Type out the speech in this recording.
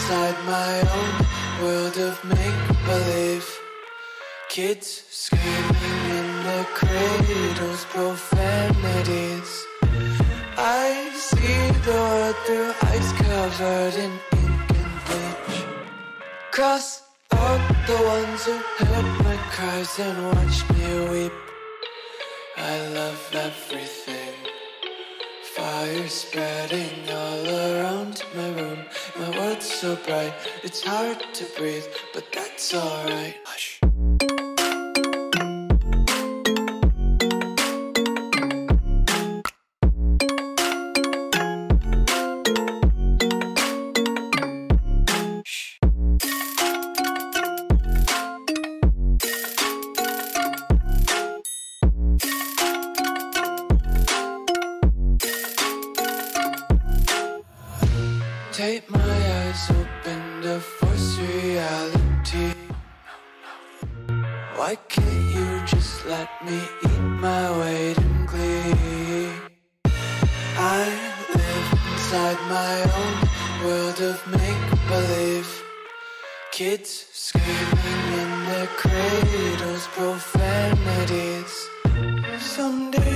inside my own world of make-believe. Kids screaming in their cradles, profanities. I see the world through ice covered in ink and bleach. Cross out the ones who heard my cries and watched me weep. I love everything. Fire spreading all around my room. My world's so bright, it's hard to breathe, but that's alright. Hush. Take my eyes open to force reality. Why can't you just let me eat my weight in glee? I live inside my own world of make-believe. Kids screaming in their cradles, profanities. Someday